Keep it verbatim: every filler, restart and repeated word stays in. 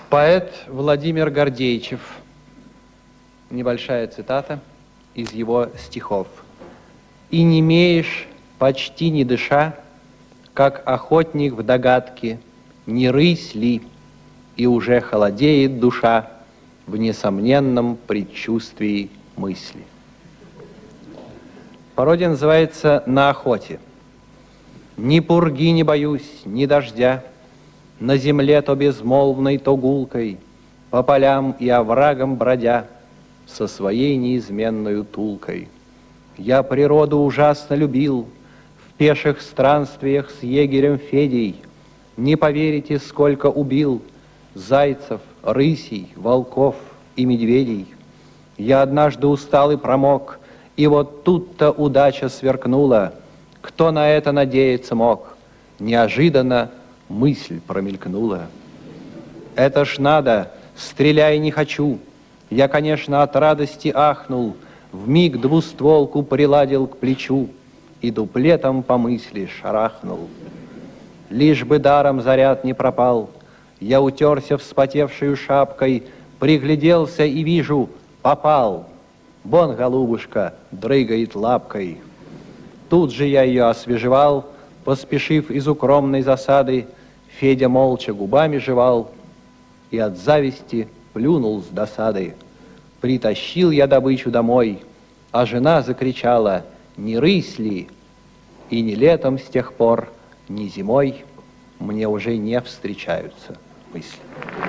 Поэт Владимир Гордеичев. Небольшая цитата из его стихов. «И немеешь, почти не дыша, как охотник в догадке, не рысь ли, и уже холодеет душа в несомненном предчувствии мысли». Пародия называется «На охоте». Ни пурги не боюсь, ни дождя, на земле то безмолвной, то гулкой, по полям и оврагам бродя, со своей неизменною тулкой. Я природу ужасно любил, в пеших странствиях с егерем Федей. Не поверите, сколько убил зайцев, рысей, волков и медведей. Я однажды устал и промок, и вот тут-то удача сверкнула. Кто на это надеяться мог? Неожиданно мысль промелькнула. Это ж надо, стреляй не хочу. Я, конечно, от радости ахнул, вмиг двустволку приладил к плечу и дуплетом по мысли шарахнул. Лишь бы даром заряд не пропал, я утерся вспотевшую шапкой, пригляделся и вижу, попал. Вон голубушка дрыгает лапкой. Тут же я ее освежевал, поспешив из укромной засады. Федя молча губами жевал и от зависти плюнул с досады. Притащил я добычу домой, а жена закричала: не рысь ли? И ни летом с тех пор, ни зимой мне уже не встречаются мысли.